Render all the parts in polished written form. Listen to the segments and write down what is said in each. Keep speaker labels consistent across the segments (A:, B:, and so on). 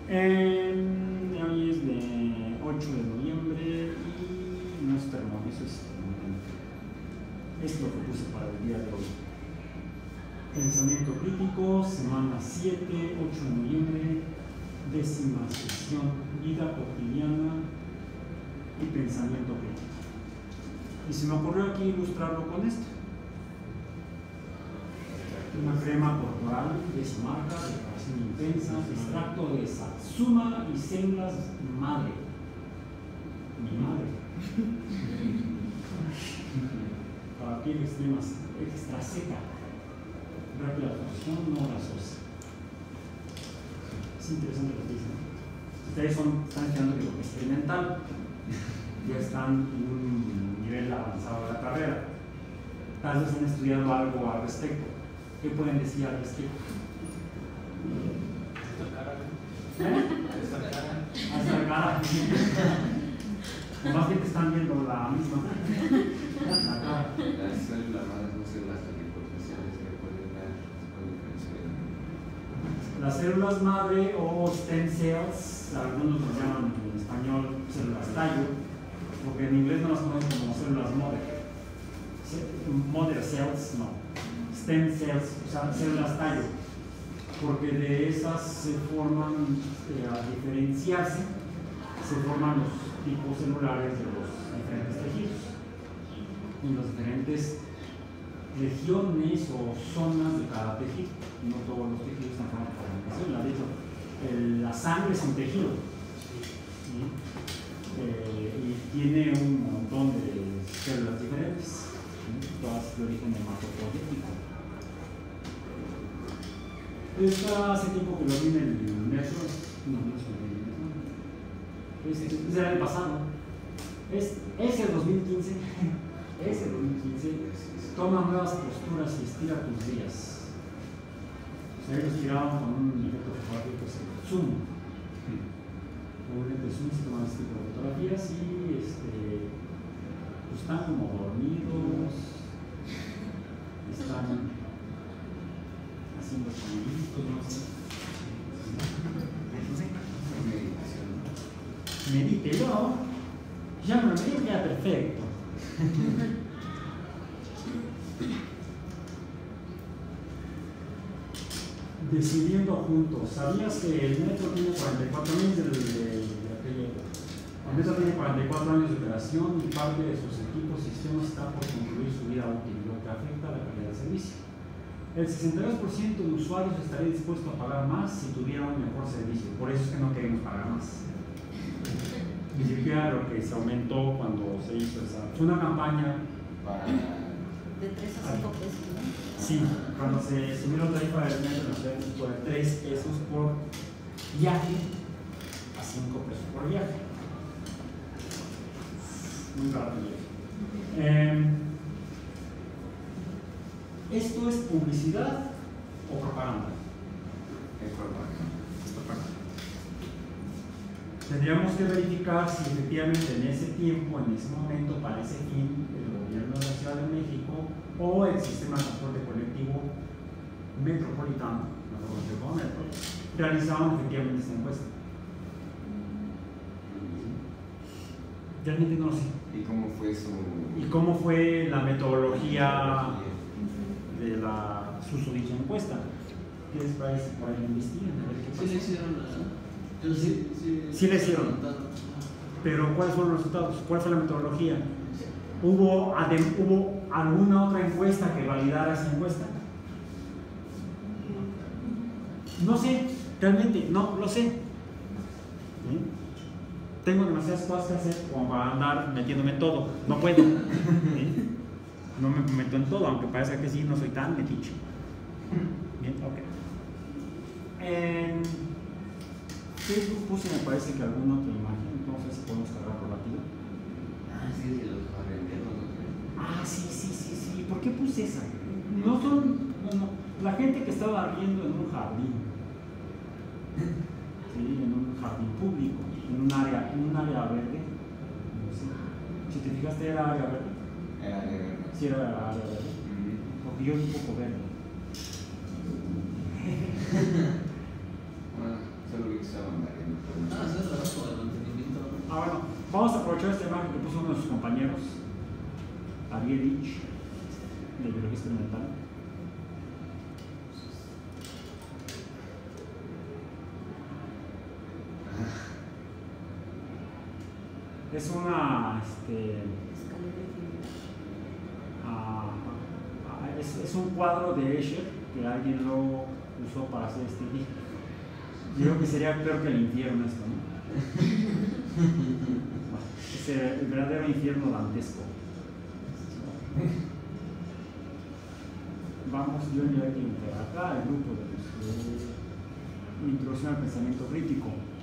A: Hoy es de 8 de noviembre y no es termo, eso es momento. Es lo que puse para el día de hoy. Pensamiento crítico, semana 7, 8 de noviembre, 10ª sesión, vida cotidiana y pensamiento crítico. Y se me ocurrió aquí ilustrarlo con esto. Una crema corporal de marca, de coloración intensa, extracto de satsuma y células madre. Mi madre. Para piel extrema, extra seca. Rápida absorción, no grasosa. Es interesante lo que dicen. Ustedes están estudiando biología experimental. Ya están en un nivel avanzado de la carrera. Tal vez han estudiado algo al respecto. ¿Qué pueden decir al respecto? Hasta cara. O más bien te están viendo la misma.
B: Las células madres no son las superficiales que pueden dar diferencia.
A: Las células madre o stem cells, algunos los llaman en español células tallo, porque en inglés no las conocen como células mother. Mother cells, no. Stem cells, o sea, células tallo, porque de esas se forman, al diferenciarse, se forman los tipos celulares de los diferentes tejidos. En las diferentes regiones o zonas de cada tejido. No todos los tejidos están formados por la célula. De hecho, la sangre es un tejido. ¿Sí? Y tiene un montón de células diferentes, ¿sí? Todas de origen hematopoyético. Esta hace tiempo que lo vi en el metro. No es el del año pasado. Es el 2015. Es el 2015. Toma nuevas posturas y estira tus días. O sea, ellos tiraban con un efecto fotográfico que es el zoom. Con un lente zoom se toman este tipo de fotografías y pues están como dormidos, están haciendo soniditos, no sé. Medítelo. Ya me lo medito, queda perfecto. Decidiendo juntos. ¿Sabías que el metro tiene 44 años de aquella época? El metro tiene 44 años de operación y parte de sus equipos y sistemas está por concluir su vida útil, lo que afecta a la calidad del servicio. El 62% de usuarios estaría dispuesto a pagar más si tuviera un mejor servicio. Por eso es que no queremos pagar más. Ni siquiera lo que se aumentó cuando se hizo esa. Fue una campaña para.
C: De 3 a 5 pesos, ¿no?
A: Sí, cuando se subió la tarifa del metro en la Ciudad de México de 3 pesos por viaje a 5 pesos por viaje. Muy barato el viaje. ¿Esto es publicidad o propaganda?
B: Es propaganda.
A: Tendríamos que verificar si efectivamente en ese tiempo, en ese momento, para ese fin, el gobierno de la Ciudad de México o el sistema de transporte colectivo metropolitano, no lo conozco como metro, realizaban efectivamente esta encuesta. Realmente no lo sé.
B: ¿Y cómo fue
A: ¿Y cómo fue la metodología de la susodicha encuesta? ¿Qué les parece? Por ahí investigan.
D: Sí le hicieron
A: Sí le hicieron. Pero ¿cuáles fueron los resultados? ¿Cuál fue la metodología? ¿Hubo alguna otra encuesta que validara esa encuesta? No sé, realmente no lo sé. ¿Sí? Tengo demasiadas cosas que hacer como para andar metiéndome en todo. No puedo. ¿Sí? No me meto en todo, aunque parece que sí, no soy tan metiche. Bien, ok. En Facebook puse, me parece que alguna otra imagen, no sé si podemos cargar por rápido.
B: Sí, de los barrenderos.
A: Sí. ¿Por qué puse esa? No son, la gente que estaba barriendo en un jardín, ¿sí? En un jardín público, en un área verde. No sé. Si te fijaste, ¿era área verde?
B: Era de verdad.
A: Sí, era área verde. Porque yo vi un poco verde.
B: Bueno, solo vi que estaban barriendo.
D: Ah, ese es el trabajo de mantenimiento.
A: Ah, bueno, vamos a aprovechar esta imagen que puso uno de sus compañeros, Ariel Lynch, de biología experimental. Es una, es un cuadro de Escher que alguien lo usó para hacer este día. Digo que sería peor que el infierno esto, ¿no? Es el verdadero infierno dantesco. Vamos, yo ya aquí acá el grupo de introducción al pensamiento crítico.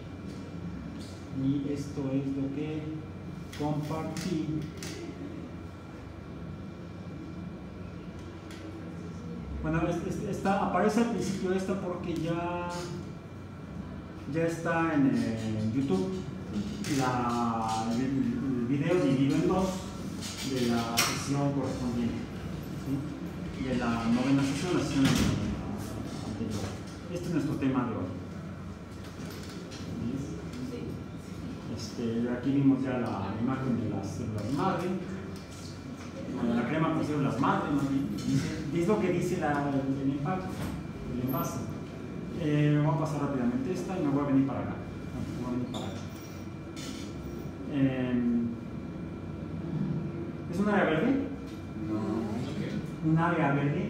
A: Y esto es lo que compartí. Bueno, aparece al principio esta porque ya está en YouTube el video dividido en dos de la sesión correspondiente, ¿sí? De la novena sesión, la sesión anterior. Este es nuestro tema de hoy. Aquí vimos ya la imagen de las células madre, la crema con células madre, ¿no? Es lo que dice el impacto, el envase. Voy a pasar rápidamente esta y me voy a venir para acá. ¿Es un área verde?
B: No.
A: ¿Un área verde?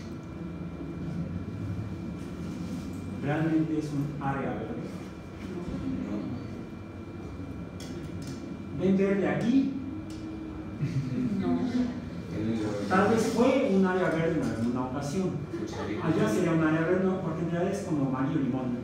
A: ¿Realmente es un área verde? ¿Ven verde aquí?
C: No.
A: Tal vez fue un área verde en alguna ocasión. Allá sería un área verde, ¿no? Porque en realidad es como amarillo limón.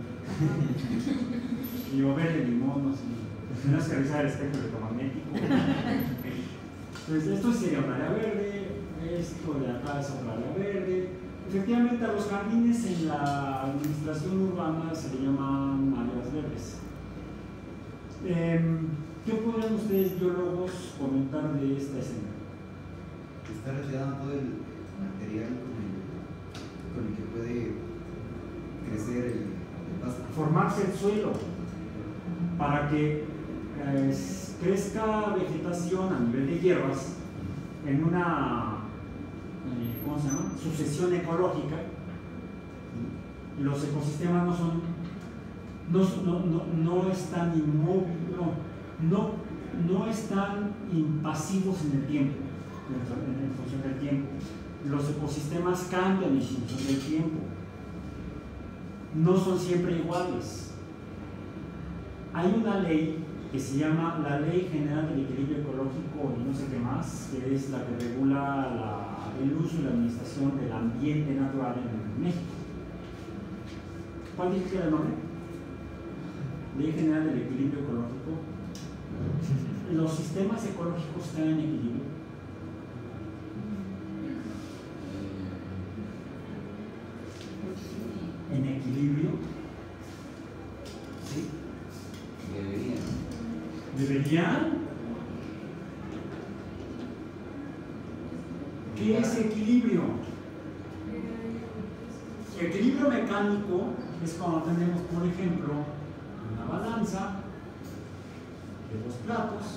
A: Y o verde limón, no sé. Tienes que revisar el espectro electromagnético. Entonces, esto sería un área verde, esto de acá es otra área verde. Efectivamente, a los jardines en la administración urbana se le llaman áreas verdes. ¿Qué podrían ustedes, biólogos, comentar de esta escena?
E: Está relacionado todo el material con el que puede crecer el pasto.
A: Formarse el suelo para que crezca vegetación a nivel de hierbas en una ¿cómo se llama? Sucesión ecológica. Los ecosistemas no están inmóviles, no están impasivos en el tiempo, en función del tiempo. Los ecosistemas cambian en función del tiempo. No son siempre iguales. Hay una ley que se llama la Ley General del Equilibrio Ecológico y no sé qué más, que es la que regula el uso y la administración del ambiente natural en México. ¿Cuál dije que era el nombre? Ley General del Equilibrio Ecológico. Los sistemas ecológicos están en equilibrio. En equilibrio. ¿Sí? ¿Deberían? ¿Qué es equilibrio? Equilibrio mecánico es cuando tenemos, por ejemplo, una balanza de dos platos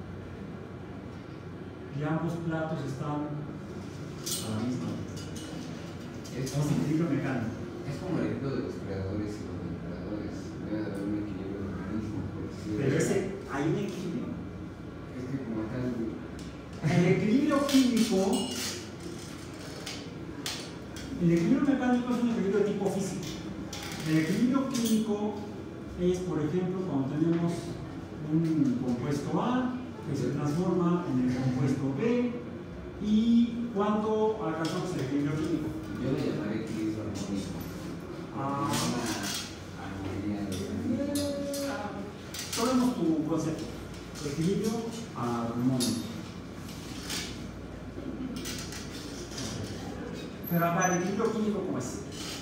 A: y ambos platos están a la misma altura. Es equilibrio mecánico.
B: Es como el ejemplo de los predadores y los depredadores. Debe de haber un equilibrio del organismo.
A: Pero hay un equilibrio.
B: Es que como tal.
A: El equilibrio químico, el equilibrio mecánico es un equilibrio de tipo físico. El equilibrio químico es, por ejemplo, cuando tenemos un compuesto A que se transforma en el compuesto B y cuando alcanzamos el equilibrio químico.
B: Yo le llamaré equilibrio armónico. Armonía de
A: tomemos tu concepto. Equilibrio armónico. Pero ahora, ¿el equilibrio químico cómo es?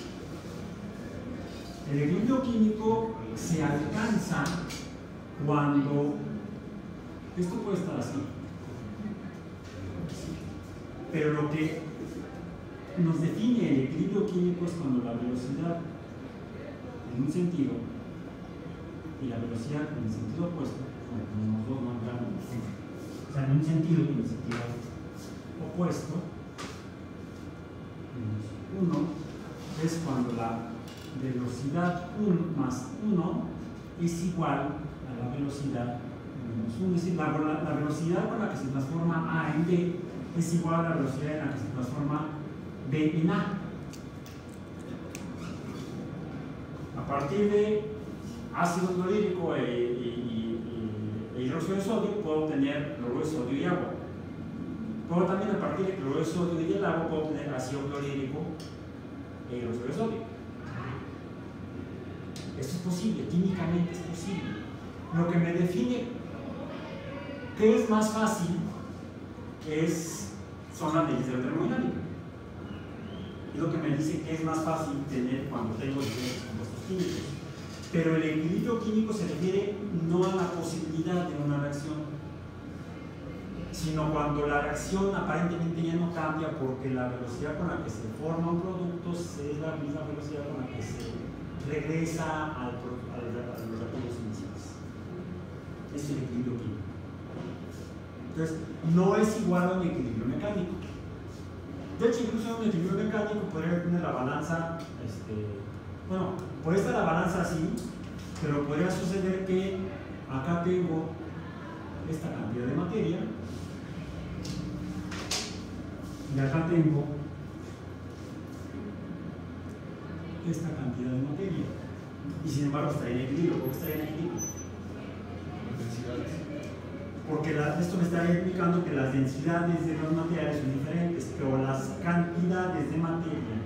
A: El equilibrio químico se alcanza cuando esto puede estar así, pero lo que nos define el equilibrio químico es cuando la velocidad en un sentido y la velocidad en el sentido opuesto, como los dos no entran en el centro. O sea, en un sentido y en el sentido opuesto, 1 es cuando la velocidad 1 más 1 es igual a la velocidad menos 1. Es decir, la velocidad con la que se transforma A en B es igual a la velocidad en la que se transforma B en A. A partir de ácido clorhídrico e hidróxido de sodio puedo obtener cloruro de sodio y agua. Puedo también, a partir de cloruro de sodio y el agua, puedo obtener ácido clorhídrico e hidróxido de sodio. Esto es posible, químicamente es posible. Lo que me define qué es más fácil son las leyes de la termodinámica. Es lo que me dice que es más fácil tener cuando tengo diferentes compuestos químicos. Pero el equilibrio químico se refiere no a la posibilidad de una reacción, sino cuando la reacción aparentemente ya no cambia porque la velocidad con la que se forma un producto es la misma velocidad con la que se regresa a los reactivos iniciales. Es el equilibrio químico. Entonces, no es igual a un equilibrio mecánico. De hecho, incluso en un equilibrio mecánico podría tener la balanza, bueno, puede estar la balanza así, pero podría suceder que acá tengo esta cantidad de materia y acá tengo esta cantidad de materia y sin embargo estaría en equilibrio. ¿Por qué estaría en equilibrio? Porque esto me está indicando que las densidades de los materiales son diferentes, pero las cantidades de materia,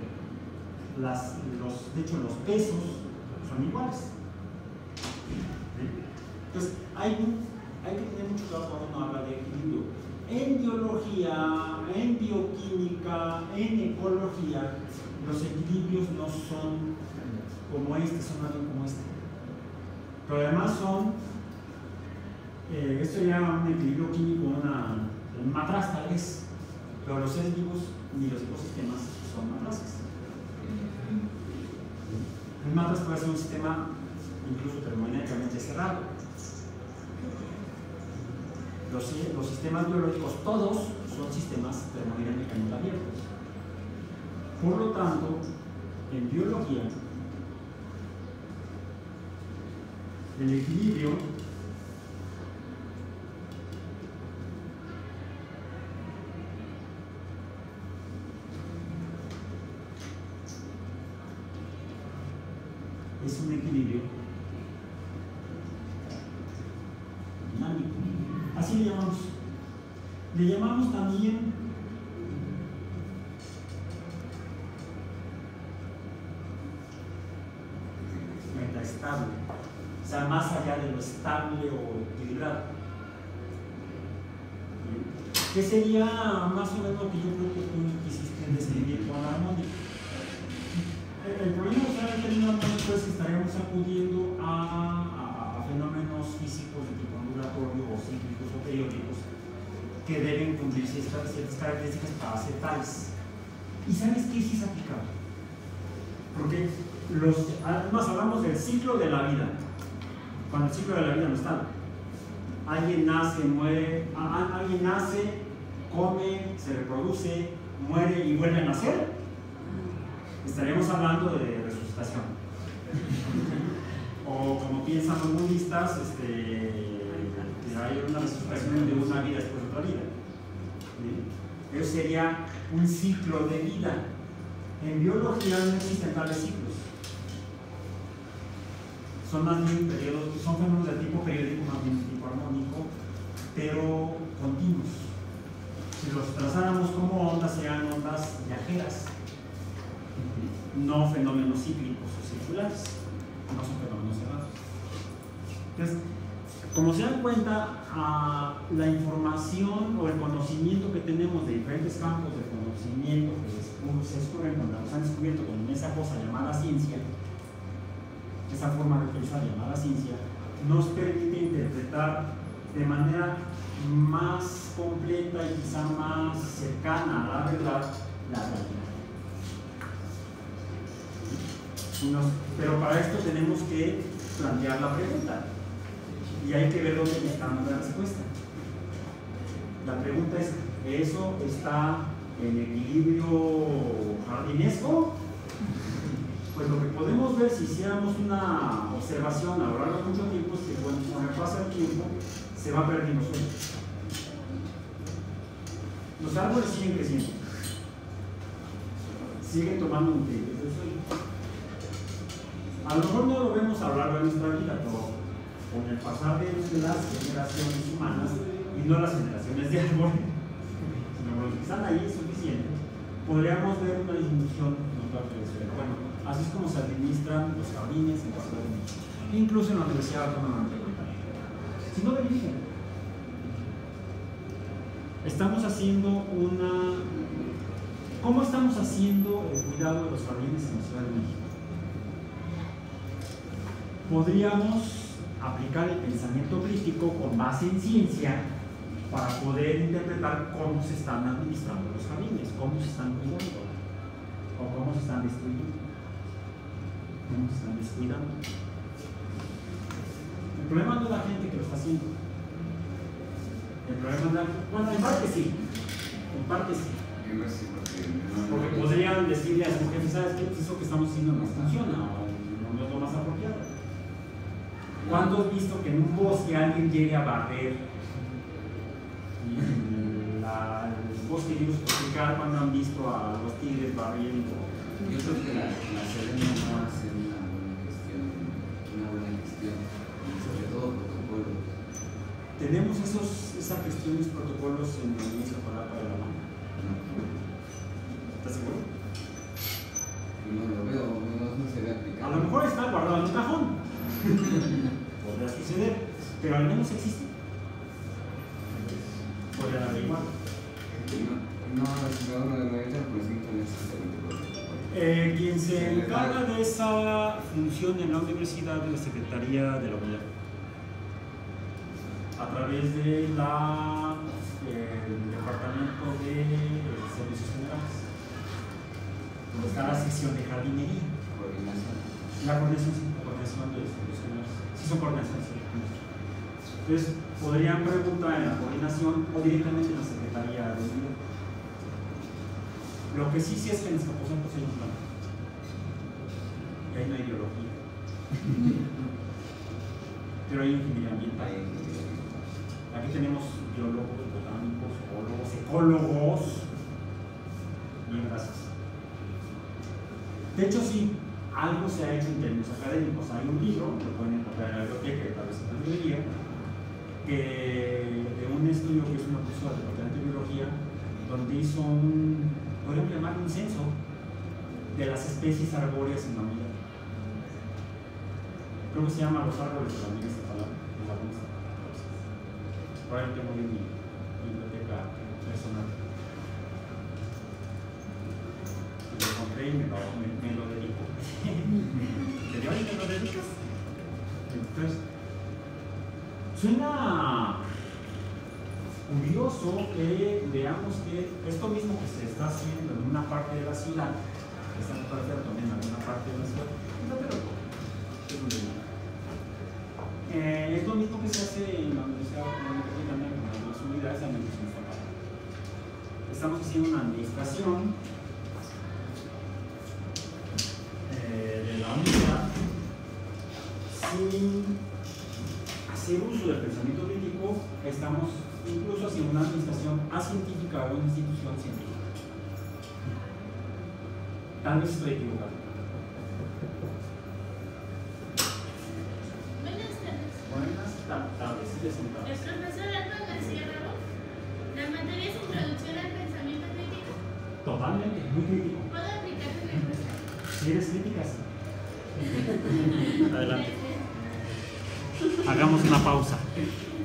A: de hecho los pesos son iguales. ¿Sí? Entonces hay que tener mucho cuidado cuando uno habla de equilibrio. En biología, en bioquímica, en ecología, los equilibrios no son como este, son más bien como este. Pero además esto ya un equilibrio químico, un matraz tal vez, pero los seres vivos ni los ecosistemas son matrazes. Un matraz puede ser un sistema incluso termodinámicamente cerrado. Los sistemas biológicos todos son sistemas termodinámicamente abiertos. Por lo tanto, en biología, el equilibrio es un equilibrio dinámico. Así le llamamos. Le llamamos también metaestable, o sea, más allá de lo estable o equilibrado. ¿Qué sería más o menos lo que yo creo que tú quisiste describir con la armónica? El problema de usar el término armónico es que estaríamos acudiendo a fenómenos físicos de tipo ondulatorio o cíclicos o periódicos que deben cumplir ciertas características para ser tales. ¿Y sabes qué sí es aplicable? Porque además hablamos del ciclo de la vida, cuando el ciclo de la vida no está. Alguien nace, muere, alguien nace, come, se reproduce, muere y vuelve a nacer. Estaríamos hablando de resucitación. O como piensan los budistas, que hay una resucitación de una vida después de otra vida. ¿Sí? Eso sería un ciclo de vida. En biología no existen tales ciclos. Son más bien periodos, son fenómenos de tipo periódico, más bien de tipo armónico, pero continuos. Si los trazáramos como ondas, serían ondas viajeras, no fenómenos cíclicos o circulares, no son fenómenos cerrados. Entonces, como se dan cuenta, la información o el conocimiento que tenemos de diferentes campos de conocimiento que se descubren cuando nos han descubierto con esa cosa llamada ciencia, esa forma de pensar llamada ciencia, nos permite interpretar de manera más completa y quizá más cercana a la verdad la realidad. Pero para esto tenemos que plantear la pregunta. Y hay que ver dónde está la respuesta. La pregunta es, ¿eso está en equilibrio jardinesco? Pues lo que podemos ver si hiciéramos una observación a lo largo de mucho tiempo es que cuando pasa el tiempo se va perdiendo suelo. Los árboles siguen creciendo, siguen tomando nutrientes del suelo. A lo mejor no lo vemos a lo largo de nuestra vida, pero con el pasar de las generaciones humanas y no las generaciones de árboles, sino los que están ahí suficientes, podríamos ver una disminución notable del suelo. Bueno, así es como se administran los jardines en la Ciudad de México, incluso en la Universidad Autónoma Metropolitana. Si no verifiquen, estamos haciendo una... ¿Cómo estamos haciendo el cuidado de los jardines en la Ciudad de México? Podríamos aplicar el pensamiento crítico con base en ciencia para poder interpretar cómo se están administrando los jardines, cómo se están cuidando o cómo se están destruyendo, cómo se están descuidando. El problema no es la gente que lo está haciendo. El problema es bueno, en parte sí, en parte sí. Porque podrían decirle a su jefe, ¿sabes qué? Eso que estamos haciendo no funciona o no es lo más apropiado. ¿Cuándo has visto que en un bosque alguien llegue a barrer? El bosque digo tropical, cuando han visto a los tigres barriendo.
B: Yo creo que la Serena no hace una buena gestión, sobre todo protocolos.
A: ¿Tenemos esas gestiones, protocolos en el inicio para de la mano? ¿Estás seguro?
B: No lo veo, no se ve aplicado.
A: A lo mejor está guardado en un cajón. Podría suceder, pero al menos existe. Podrían averiguar. Quien se encarga de esa función en la universidad es la Secretaría de la Unidad, a través del Departamento de Servicios Generales, donde está la sección de jardinería. La coordinación de servicios generales. Sí son coordinaciones. Entonces, podrían preguntar en la coordinación o directamente en la Secretaría de Unidad. Lo que sí es que en Escaposalco hay un plan. Y hay una ideología. Pero hay ingeniería ambiental. Aquí tenemos biólogos, botánicos, zoólogos, ecólogos. Bien, gracias. De hecho, sí, algo se ha hecho en términos académicos. Hay un libro, lo pueden encontrar en la biblioteca, que tal vez en la librería, de un estudio que es una profesora del Departamento de Biología, donde hizo podríamos llamar un censo de las especies arbóreas en la unidad. Creo que se llama Los Árboles de la Unidad Estatal. Por ahí tengo en mi biblioteca personal. Lo encontré y me lo dedico. ¿Te dio ahí me lo dedicas? Entonces, suena curioso que veamos que esto mismo que se está haciendo en una parte de la ciudad, que está haciendo también en alguna parte de la ciudad, es lo mismo que se hace en la Universidad Metropolitana, en las unidades de administración estatal. Estamos haciendo una administración de la unidad sin hacer uso del pensamiento crítico. Estamos incluso haciendo una administración acientífica o una institución científica. Tal vez estoy equivocado. Buenas tardes.
C: El profesor Arnold García Ramón, la materia es introducción al pensamiento crítico.
A: Totalmente, muy crítico.
C: ¿Puedo aplicar una respuesta?
A: Si eres crítica, sí. Adelante. Hagamos una pausa.